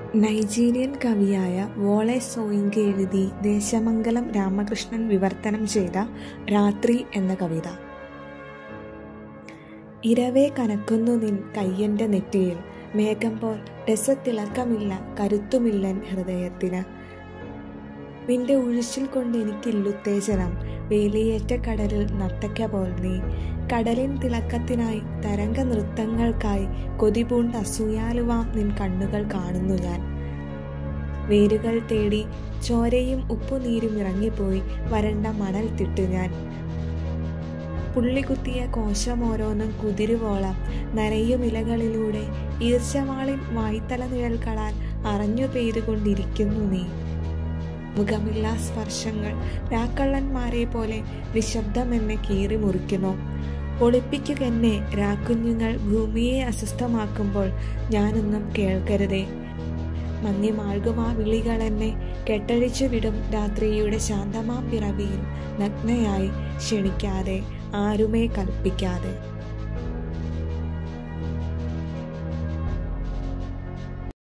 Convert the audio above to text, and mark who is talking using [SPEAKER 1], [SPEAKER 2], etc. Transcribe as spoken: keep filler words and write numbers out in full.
[SPEAKER 1] Nigerian കവിയായ വോളെ സോയിങ്ക് എഴുതി ദേശമംഗലം രാമകൃഷ്ണൻ വിവർത്തനം ചെയ്ത രാത്രി എന്ന കവിത. ഇരവേ കനക്കുന്നു നിൻ കയ്യൻ്റെ നെറ്റിയിൽ, മേഘം പോൽ രസത്തിളക്കമില്ല കരുത്തുമില്ലൻ ഹൃദയത്തിന്. നിന്റെ ഉഴിച്ചിൽ കൊണ്ട് എനിക്കില്ലുത്തേജനം, വേലിയേറ്റ കടലിൽ നർത്തക്ക പോൽ നീ. കടലിൻ തിളക്കത്തിനായി തരംഗ നൃത്തങ്ങൾക്കായി കൊതിപൂണ്ട അസൂയാലുവാം നിൻ കണ്ണുകൾ കാണുന്നു ഞാൻ. വേരുകൾ തേടി ചോരയും ഉപ്പുനീരും ഇറങ്ങിപ്പോയി വരണ്ട മണൽ തിട്ട് ഞാൻ. പുള്ളികുത്തിയ കോശമോരോന്നും കുതിരുവോളം നനയുമിലകളിലൂടെ ഈർച്ചവാളിൻ വായ്ത്തല നിഴൽകളാൽ അറഞ്ഞു പെയ്തുകൊണ്ടിരിക്കുന്നു നീ. മുഖമില്ലാ സ്പർശങ്ങൾ രാക്കള്ളന്മാരെ പോലെ നിശബ്ദമെന്നെ കീറി മുറിക്കുന്നു. ഒളിപ്പിക്കുകെന്നെ രാക്കുഞ്ഞുങ്ങൾ ഭൂമിയെ അസ്വസ്ഥമാക്കുമ്പോൾ ഞാനൊന്നും കേൾക്കരുതേ. മങ്ങി മാൾകുമാ വിളികളെന്നെ കെട്ടഴിച്ചു വിടും രാത്രിയുടെ ശാന്തമാം പിറവിയിൽ, നഗ്നയായി ക്ഷണിക്കാതെ ആരുമേ കൽപ്പിക്കാതെ.